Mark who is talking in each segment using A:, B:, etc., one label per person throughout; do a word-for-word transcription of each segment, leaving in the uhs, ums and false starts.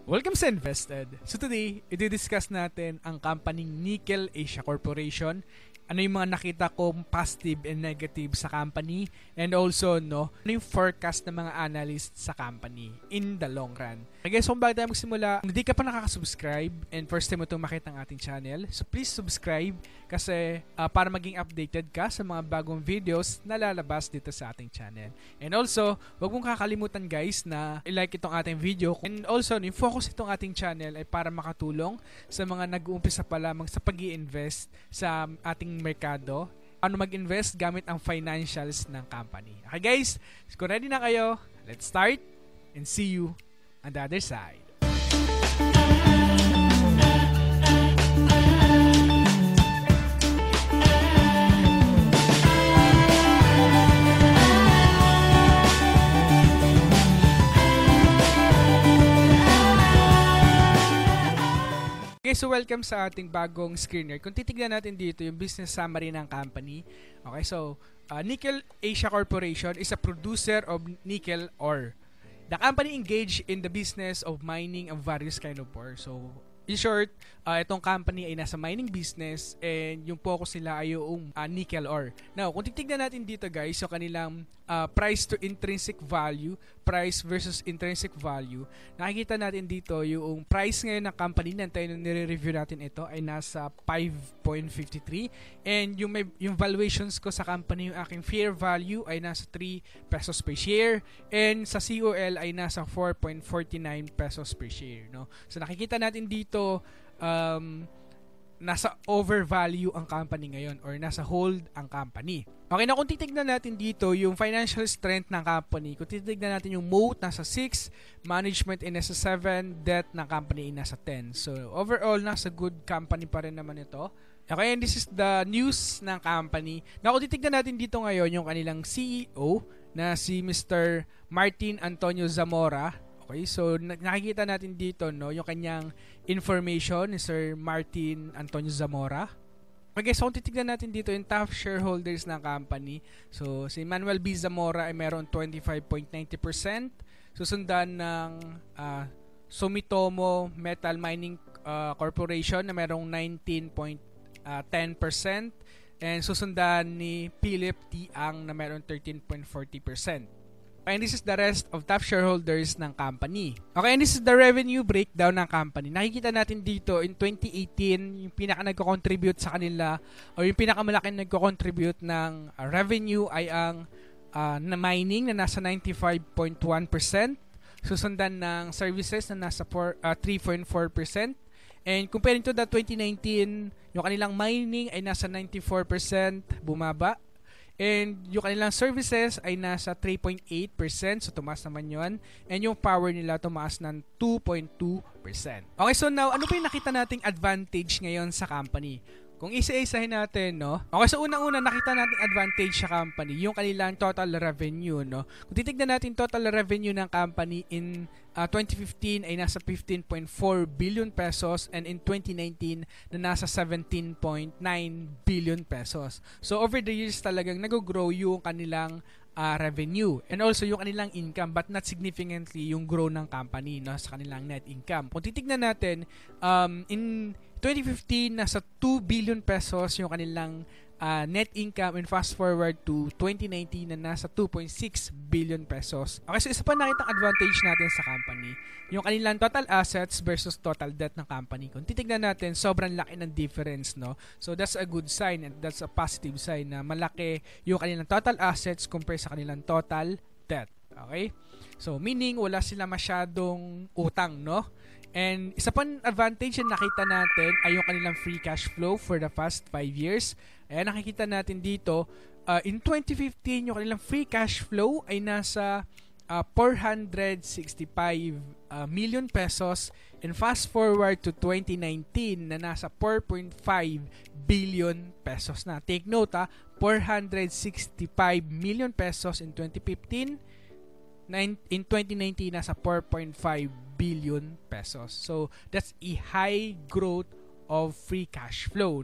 A: Welcome sa Invested. So today, i-discuss natin ang company Nickel Asia Corporation. Ano yung mga nakita kong positive and negative sa company, and also no, ano yung forecast ng mga analysts sa company in the long run. Okay, so bago tayo magsimula, kung hindi ka pa nakaka-subscribe and first time mo itong makita ng ating channel, so please subscribe kasi uh, para maging updated ka sa mga bagong videos na lalabas dito sa ating channel. And also, huwag mong kakalimutan guys na i-like itong ating video, and also yung focus itong ating channel ay para makatulong sa mga nag-uumpisa pa lamang sa pag-i-invest sa ating merkado, ano mag-invest gamit ang financials ng company. Okay guys, kung ready na kayo, let's start and see you on the other side. Okay, so welcome sa ating bagong screener. Kung titignan natin dito yung business summary ng company. Okay, so uh, Nickel Asia Corporation is a producer of nickel ore. The company engaged in the business of mining of various kind of ore. So in short, uh, itong company ay nasa mining business and yung focus nila ay yung uh, nickel ore. Now, kung titignan natin dito guys, yung kanilang uh, price to intrinsic value, price versus intrinsic value, nakikita natin dito yung price ngayon ng company na tayo nung nire-review natin ito ay nasa five point five three, and yung, may, yung valuations ko sa company, yung aking fair value ay nasa three pesos per share, and sa C O L ay nasa four point four nine pesos per share. No? So nakikita natin dito um, nasa overvalue ang company ngayon or nasa hold ang company. Okay, na kung titignan natin dito yung financial strength ng company, kung titignan natin yung moat nasa six, management ay nasa seven, debt ng company ay nasa ten. So overall, nasa good company pa rin naman ito. Okay, and this is the news ng company. Na kung titignan natin dito ngayon yung kanilang C E O na si Mister Martin Antonio Zamora. Okay, so nakikita natin dito no yung kanyang information ni Sir Martin Antonio Zamora. Okay, so kung titignan natin dito yung top shareholders ng company. So si Manuel B. Zamora ay meron twenty-five point nine zero percent. Susundan ng uh, Sumitomo Metal Mining uh, Corporation na merong nineteen point one zero percent. And susundan ni Philip Tiang na meron thirteen point four zero percent. And this is the rest of top shareholders ng company. Okay, and this is the revenue breakdown ng company. Nakikita natin dito in twenty eighteen, yung pinaka nagko-contribute sa kanila o yung pinakamalaking nagko-contribute ng uh, revenue ay ang uh, na mining na nasa ninety-five point one percent, susundan ng services na nasa three point four percent. And comparing to the twenty nineteen, yung kanilang mining ay nasa ninety-four percent, bumaba. And yung kanilang services ay nasa three point eight percent, so tumaas naman yun. And yung power nila tumaas ng two point two percent. Okay, so now, ano pa yung nakita nating advantage ngayon sa company? Kung isa-isahin natin, no? Okay, so unang-una nakita nating advantage sa company, yung kanilang total revenue, no? Kung titignan natin total revenue ng company in uh, twenty fifteen ay nasa fifteen point four billion pesos, and in twenty nineteen na nasa seventeen point nine billion pesos. So over the years talagang nag-grow yung kanilang uh, revenue and also yung kanilang income, but not significantly yung grow ng company, no, sa kanilang net income. Kung titignan natin, um, in twenty fifteen, nasa two billion pesos yung kanilang uh, net income, and fast forward to twenty nineteen na nasa two point six billion pesos. Okay, so isa pa nakitang advantage natin sa company, yung kanilang total assets versus total debt ng company. Kung titignan natin, sobrang laki ng difference, no? So that's a good sign and that's a positive sign na malaki yung kanilang total assets compare sa kanilang total debt. Okay? So meaning wala sila masyadong utang, no? And isa pang advantage na nakita natin ay yung kanilang free cash flow for the past five years. Ayan, nakikita natin dito, uh, in twenty fifteen, yung kanilang free cash flow ay nasa uh, four hundred sixty-five uh, million pesos. And fast forward to twenty nineteen na nasa four point five billion pesos na. Take note ha, four hundred sixty-five million pesos in twenty fifteen. In twenty nineteen, nasa four point five billion pesos. So, that's a high growth of free cash flow, no?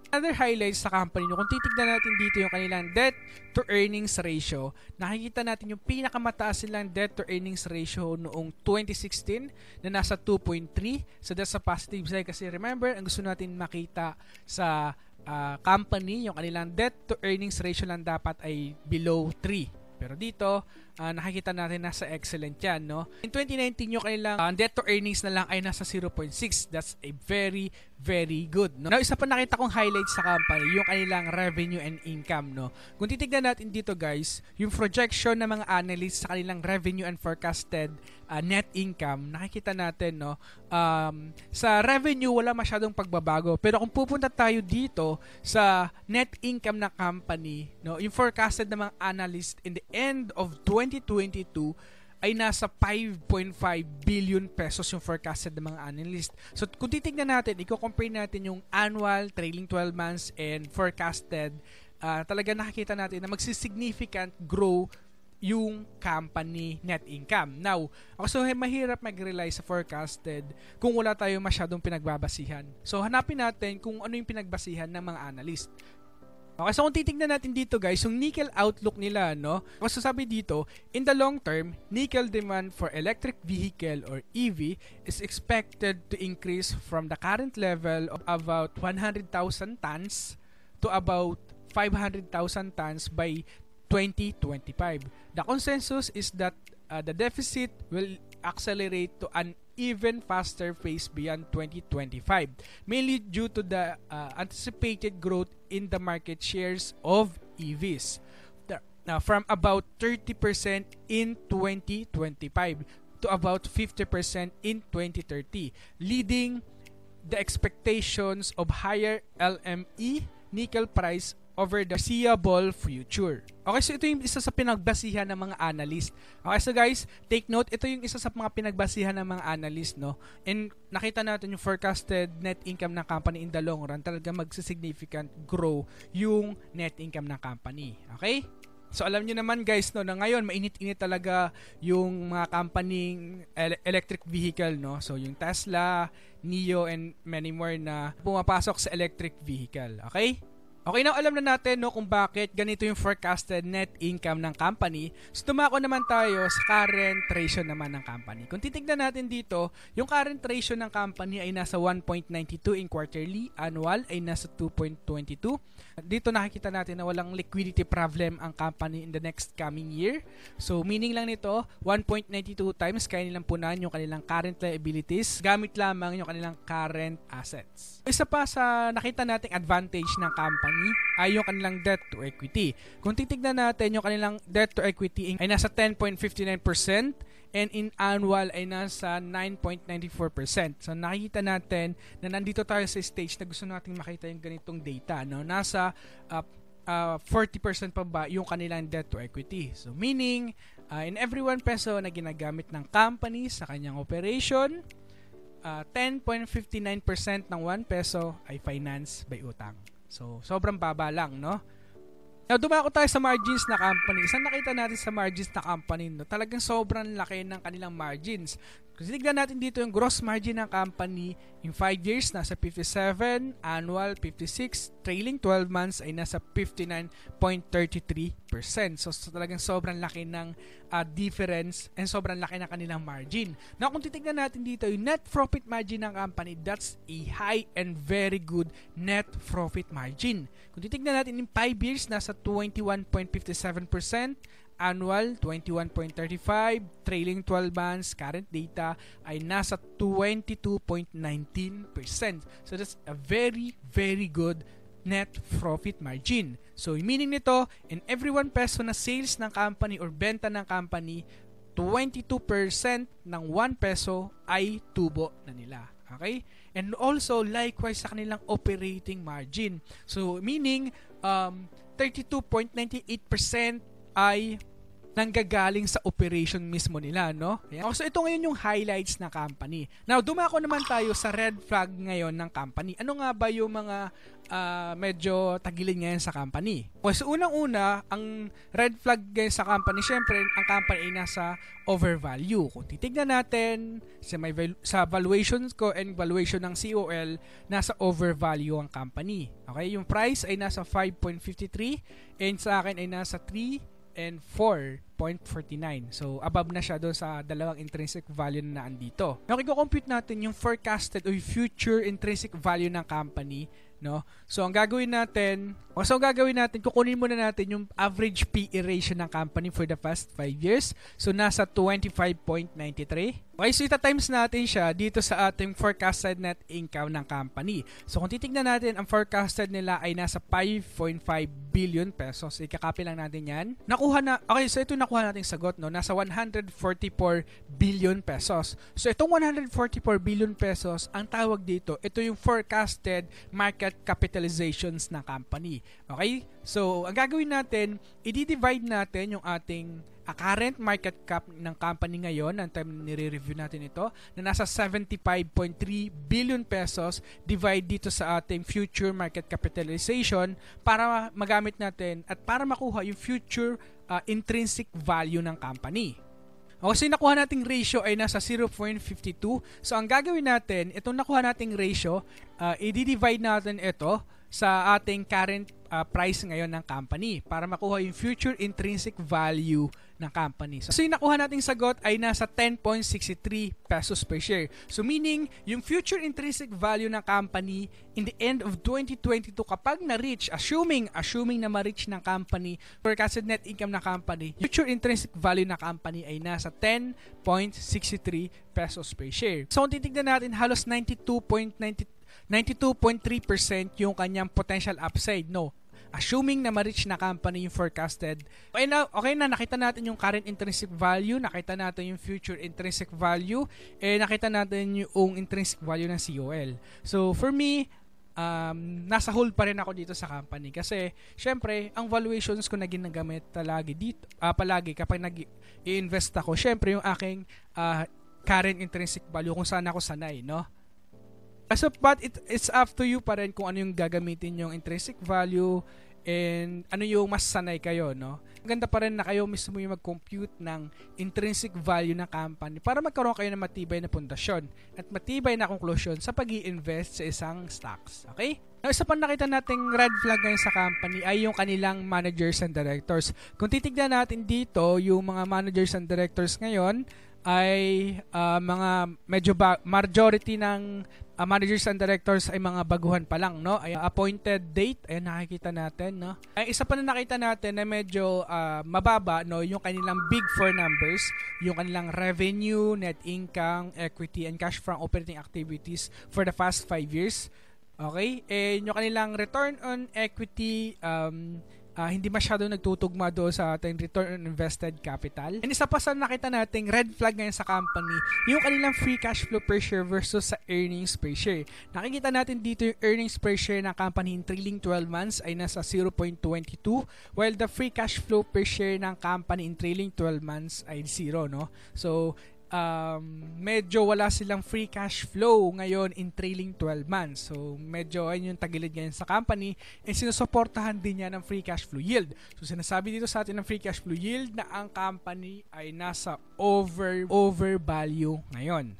A: Other highlights sa company, no, kung titignan natin dito yung kanilang debt to earnings ratio, nakikita natin yung pinakamataas nilang debt to earnings ratio noong twenty sixteen na nasa two point three. So that's a positive side kasi remember, ang gusto natin makita sa uh, company, yung kanilang debt to earnings ratio lang dapat ay below three. Pero dito, uh, nakikita natin nasa excellent yan, no? In twenty nineteen, yung kanilang uh, debt to earnings na lang ay nasa zero point six. That's a very, very good, no? Now, isa pa nakita kong highlight sa company, yung kanilang revenue and income, no? Kung titignan natin dito, guys, yung projection ng mga analysts sa kanilang revenue and forecasted uh, net income, nakikita natin, no? Um, sa revenue, wala masyadong pagbabago. Pero kung pupunta tayo dito sa net income ng company, no? Yung forecasted ng mga analysts in the end of twenty twenty-two ay nasa five point five billion pesos yung forecasted ng mga analyst. So kung titignan natin, i-compare natin yung annual, trailing twelve months, and forecasted, uh, talaga nakikita natin na magsisignificant grow yung company net income. Now, also mahirap mag-rely sa forecasted kung wala tayong masyadong pinagbabasihan. So hanapin natin kung ano yung pinagbasihan ng mga analyst. Okay, so kung titignan natin dito, guys, yung nickel outlook nila, no? Kasi sabi dito, in the long term, nickel demand for electric vehicle or E V is expected to increase from the current level of about one hundred thousand tons to about five hundred thousand tons by twenty twenty-five. The consensus is that uh, the deficit will accelerate to an even faster pace beyond twenty twenty-five, mainly due to the uh, anticipated growth in the market shares of E Vs. The, uh, from about thirty percent in twenty twenty-five to about fifty percent in twenty thirty, leading the expectations of higher L M E nickel price over the foreseeable future. Okay, so ito yung isa sa pinagbasihan ng mga analyst. Okay, so guys, take note, ito yung isa sa mga pinagbasihan ng mga analyst, no? And nakita natin yung forecasted net income ng company in the long run, talaga magsisignificant grow yung net income ng company. Okay? So alam niyo naman, guys, no, na ngayon mainit-init talaga yung mga company electric vehicle, no? So yung Tesla, Nio, and many more na pumapasok sa electric vehicle. Okay? Okay, now alam na natin, no, kung bakit ganito yung forecasted net income ng company. So tumako naman tayo sa current ratio naman ng company. Kung titignan natin dito, yung current ratio ng company ay nasa one point nine two in quarterly, annual ay nasa two point two two. Dito nakikita natin na walang liquidity problem ang company in the next coming year. So meaning lang nito, one point nine two times kaya nilang punan yung kanilang current liabilities gamit lamang yung kanilang current assets. Isa pa sa nakita nating advantage ng company ay yung kanilang debt to equity. Kung titignan natin, yung kanilang debt to equity ay nasa ten point five nine percent and in annual ay nasa nine point nine four percent. So nakikita natin na nandito tayo sa stage na gusto nating makita yung ganitong data, no? Nasa uh, uh, forty percent pa ba yung kanilang debt to equity. So meaning, uh, in every one peso na ginagamit ng company sa kanyang operation, uh, ten point five nine percent ng one peso ay finance by utang. So, sobrang baba lang, no? Now, dumako tayo sa margins na company. Isang nakita natin sa margins na company, no? Talagang sobrang laki ng kanilang margins. Kasi tignan natin dito yung gross margin ng company in five years, nasa fifty-seven, annual fifty-six, trailing twelve months ay nasa fifty-nine point three three percent. So, so talagang sobrang laki ng uh, difference and sobrang laki ng kanilang margin. Now, kung titignan natin dito, yung net profit margin ng company, that's a high and very good net profit margin. Kung titignan natin in five years, nasa twenty-one point five seven percent, annual twenty-one point three five, trailing twelve months, current data ay nasa twenty-two point one nine percent. So that's a very, very good net profit margin. So meaning nito, in every one peso na sales ng company or benta ng company, twenty-two percent ng one peso ay tubo na nila. Okay? And also, likewise sa kanilang operating margin. So meaning, um, thirty-two point nine eight percent ay nanggagaling sa operation mismo nila, no? Ayan. So ito ngayon yung highlights ng company. Now, dumako naman tayo sa red flag ngayon ng company. Ano nga ba yung mga uh, medyo tagilid ngayon sa company? Well, so unang-una, ang red flag ngayon sa company, syempre, ang company ay nasa overvalue. Kung titignan natin sa, may val- sa valuations ko and valuation ng C O L, nasa overvalue ang company. Okay? Yung price ay nasa five point five three and sa akin ay nasa three and four point four nine. So, above na siya doon sa dalawang intrinsic value na naandito. Now, i-compute natin yung forecasted o yung future intrinsic value ng company, no? So, ang gagawin natin, o so ang gagawin natin, kukunin muna natin yung average P E ratio ng company for the past five years. So, nasa twenty-five point nine three. Okay, so ita-times natin siya dito sa ating forecasted net income ng company. So, kung titignan natin, ang forecasted nila ay nasa five point five billion pesos. Ikakopy lang natin yan. Nakuha na, okay, so ito nakuha nating sagot, no? Nasa one hundred forty-four billion pesos. So, itong one hundred forty-four billion pesos, ang tawag dito, ito yung forecasted market capitalizations ng company. Okay? So, ang gagawin natin, i-divide natin yung ating a current market cap ng company ngayon, ang time nire-review natin ito, na nasa seventy-five point three billion pesos, divide dito sa ating future market capitalization para magamit natin at para makuha yung future uh, intrinsic value ng company. O kasi nakuha nating ratio ay nasa zero point five two. So, ang gagawin natin, itong nakuha nating ratio, uh, i-divide natin ito sa ating current uh, price ngayon ng company para makuha yung future intrinsic value ng company. So, yung nakuha nating sagot ay nasa ten point six three pesos per share. So, meaning, yung future intrinsic value ng company in the end of twenty twenty-two, kapag na-reach, assuming, assuming na ma-reach ng company, forecasted net income ng company, future intrinsic value ng company ay nasa ten point six three pesos per share. So, kung titignan natin, halos ninety-two point three percent yung kanyang potential upside, no? Assuming na ma-reach na company yung forecasted. Okay na, okay na, nakita natin yung current intrinsic value, nakita natin yung future intrinsic value, eh nakita natin yung intrinsic value ng C O L. So, for me, um, nasa hold pa rin ako dito sa company kasi, syempre, ang valuations ko na ginagamit palagi dito, uh, palagi kapag nag-i-invest ako, syempre, yung aking uh, current intrinsic value kung saan ako sanay, no? So, but it, it's up to you pa rin kung ano yung gagamitin yung intrinsic value and ano yung mas sanay kayo, no? Maganda pa rin na kayo mismo yung mag-compute ng intrinsic value ng company para magkaroon kayo ng matibay na pundasyon at matibay na conclusion sa pag-i-invest sa isang stocks. Okay? Now, isa pa nakita nating red flag ngayon sa company ay yung kanilang managers and directors. Kung titignan natin dito, yung mga managers and directors ngayon ay uh, mga medyo ba- majority ng uh, managers and directors ay mga baguhan pa lang, no? Ay appointed date, ay nakikita natin, no? Ay isa pa na nakita natin na medyo uh, mababa, no, yung kanilang big four numbers, yung kanilang revenue, net income, equity and cash from operating activities for the past five years. Okay? And yung kanilang return on equity, um Uh, hindi masyado nagtutugma doon sa ating return on invested capital. And isa pa sa nakita nating red flag ngayon sa company, yung kanilang free cash flow per share versus sa earnings per share. Nakikita natin dito yung earnings per share ng company in trailing twelve months ay nasa zero point two two, while the free cash flow per share ng company in trailing twelve months ay zero, no? So, um, medyo wala silang free cash flow ngayon in trailing twelve months. So, medyo ayun yung tagilid ngayon sa company and sinusuportahan din niya ng free cash flow yield. So, sinasabi dito sa atin ng free cash flow yield na ang company ay nasa over, over value ngayon.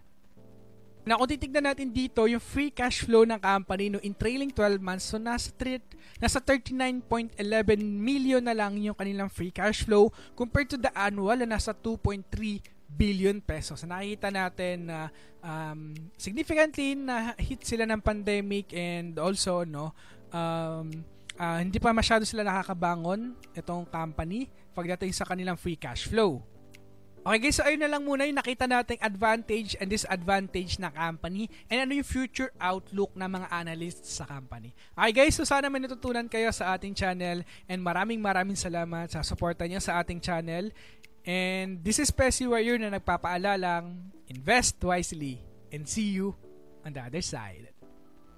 A: Na kung titignan natin dito, yung free cash flow ng company no, in trailing twelve months, so nasa, nasa thirty-nine point one one million na lang yung kanilang free cash flow compared to the annual na nasa two point three billion pesos. Nakikita natin na um, significantly na hit sila ng pandemic and also no um, uh, hindi pa masyado sila nakakabangon itong company pagdating sa kanilang free cash flow. Okay guys, so ayun na lang muna yung nakita nating advantage and disadvantage ng company and ano yung future outlook ng mga analysts sa company. Okay guys, so sana may natutunan kayo sa ating channel and maraming maraming salamat sa suporta niyo sa ating channel. And this is Pesi Warrior na nagpapaalalang invest wisely and see you on the other side.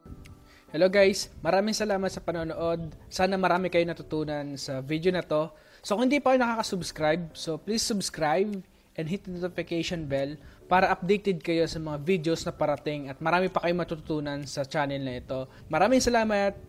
A: Hello guys, maraming salamat sa panonood. Sana marami kayo natutunan sa video na to. So kung hindi pa kayo nakaka-subscribe, so please subscribe and hit the notification bell para updated kayo sa mga videos na parating at marami pa kayong matututunan sa channel na ito. Maraming salamat!